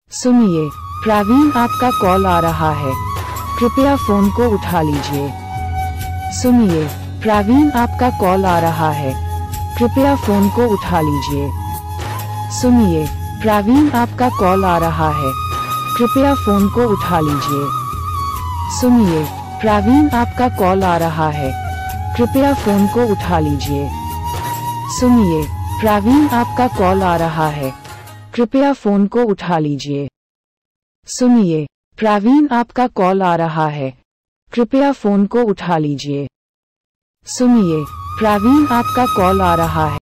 सुनिए, प्रवीण आपका कॉल आ रहा है, कृपया फोन को उठा लीजिए। सुनिए, प्रवीण आपका कॉल आ रहा है, कृपया फोन को उठा लीजिए। सुनिए, प्रवीण आपका कॉल आ रहा है, कृपया फोन को उठा लीजिए। सुनिए, प्रवीण आपका कॉल आ रहा है, कृपया फोन को उठा लीजिए। सुनिए, प्रवीण आपका कॉल आ रहा है, कृपया फोन को उठा लीजिए। सुनिए, प्रवीण आपका कॉल आ रहा है, कृपया फोन को उठा लीजिए। सुनिए, प्रवीण आपका कॉल आ रहा है।